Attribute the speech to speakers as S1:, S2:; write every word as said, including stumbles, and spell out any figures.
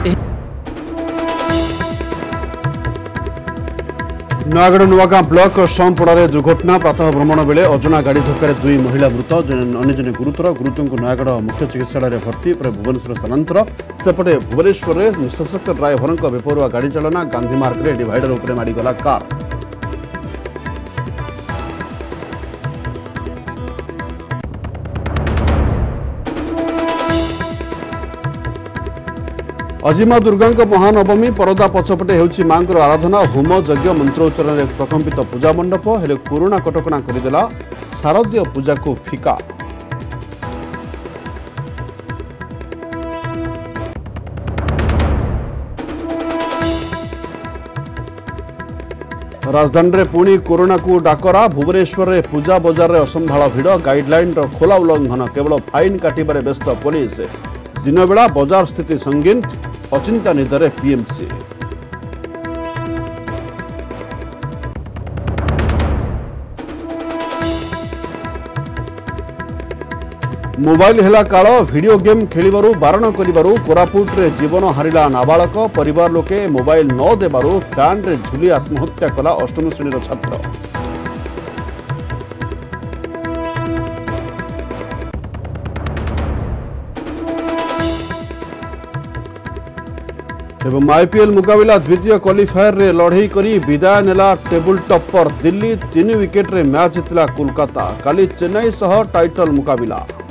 S1: Nayagarh नुआगां block शमपड़े दुर्घटना प्रातः भ्रमण बेले अजना गाड़ी धक्का दुई महिला मृत अन्य जने गुरुतर गुरुतर को नयागढ़ मुख्य चिकित्सालय भर्ती पर भुवनेश्वर स्थानांतर सेपटे भुवनेश्वर में सशक्त ड्राइभर बेपरुआ गाड़ी चालना गांधी मार्ग में डिवाइडर उपरे माड़ीगला कार। अजिमा दुर्गा महानवमी परदा पछपटे होउछि मांकर आराधना होम यज्ञ मंत्रोच्चारण में प्रकंपित पूजा मंडप हेले कोरोना कटकणा करदेला शारदीय पूजा को फिका। राजधानी में पुणी कोरोना को डाकरा भुवनेश्वर में पूजा बजार में असंभाल भिड़ गाइडलाइन खोला उल्लंघन केवल फाइन काटिबारे व्यस्त पुलिस दिन बेला बजार स्थिति संगीन अचिंता निदरे पीएमसी। मोबाइल हेला काल वीडियो गेम खेलिबारु बारण करिबारु कोरापुट रे जीवन हारिला नाबालक परिवार लोके मोबाइल न देबारु फैन रे झुली आत्महत्या कला अष्टम श्रेणी छात्र। एवं आईपीएल मुकाबला द्वितीय क्वालिफायर रे लड़ई करी विदाय नेला टेबुल टॉपर दिल्ली तीन विकेट रे मैच जीतला कोलकाता काली चेन्नई सह टाइटल मुकाबला।